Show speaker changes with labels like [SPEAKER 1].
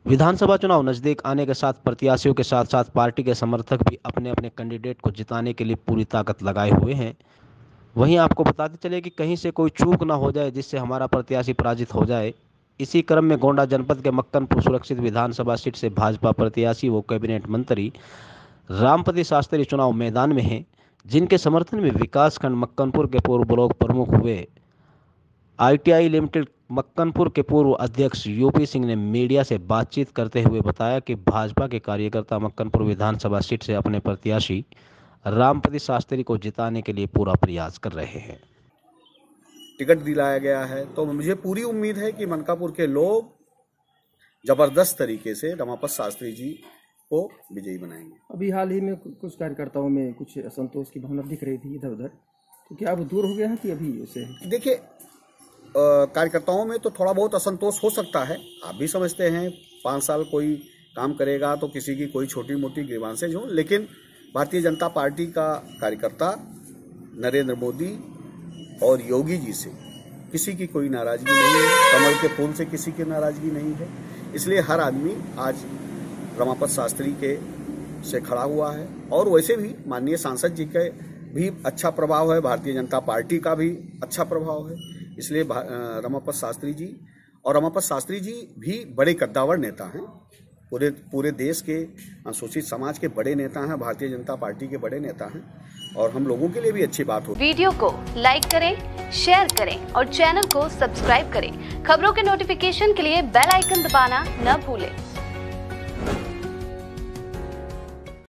[SPEAKER 1] विधानसभा चुनाव नजदीक आने के साथ प्रत्याशियों के साथ साथ पार्टी के समर्थक भी अपने अपने कैंडिडेट को जिताने के लिए पूरी ताकत लगाए हुए हैं। वहीं आपको बताते चले कि कहीं से कोई चूक ना हो जाए जिससे हमारा प्रत्याशी पराजित हो जाए। इसी क्रम में गोंडा जनपद के मक्कनपुर सुरक्षित विधानसभा सीट से भाजपा प्रत्याशी व कैबिनेट मंत्री रामपति शास्त्री चुनाव मैदान में हैं, जिनके समर्थन में विकासखंड मक्कनपुर के पूर्व ब्लॉक प्रमुख हुए आईटीआई लिमिटेड मक्कनपुर के पूर्व अध्यक्ष यूपी सिंह ने मीडिया से बातचीत करते हुए बताया कि भाजपा के कार्यकर्ता मक्कनपुर विधानसभा सीट से अपने प्रत्याशी रामपति शास्त्री को जिताने के लिए पूरा प्रयास कर रहे हैं।
[SPEAKER 2] टिकट दिलाया गया है तो मुझे पूरी उम्मीद है कि मनकापुर के लोग जबरदस्त तरीके से रमापत शास्त्री जी को विजयी बनाएंगे।
[SPEAKER 3] अभी हाल ही में कुछ कार्यकर्ताओं में कुछ असंतोष की भावना दिख रही थी इधर उधर, तो क्या अब दूर हो गया है कि अभी उसे?
[SPEAKER 2] देखिए, कार्यकर्ताओं में तो थोड़ा बहुत असंतोष हो सकता है। आप भी समझते हैं 5 साल कोई काम करेगा तो किसी की कोई छोटी मोटी ग्रीवांसेज हो, लेकिन भारतीय जनता पार्टी का कार्यकर्ता नरेंद्र मोदी और योगी जी से किसी की कोई नाराजगी नहीं है, कमल के फूल से किसी की नाराजगी नहीं है। इसलिए हर आदमी आज रमापत शास्त्री के से खड़ा हुआ है। और वैसे भी माननीय सांसद जी के भी अच्छा प्रभाव है, भारतीय जनता पार्टी का भी अच्छा प्रभाव है। इसलिए रमापत शास्त्री जी भी बड़े कद्दावर नेता हैं, पूरे देश के अनुसूचित समाज के बड़े नेता हैं, भारतीय जनता पार्टी के बड़े नेता हैं और हम लोगों के लिए भी अच्छी बात होगी।
[SPEAKER 4] वीडियो को लाइक करें, शेयर करें और चैनल को सब्सक्राइब करें। खबरों के नोटिफिकेशन के लिए बेल आइकन दबाना न भूलें।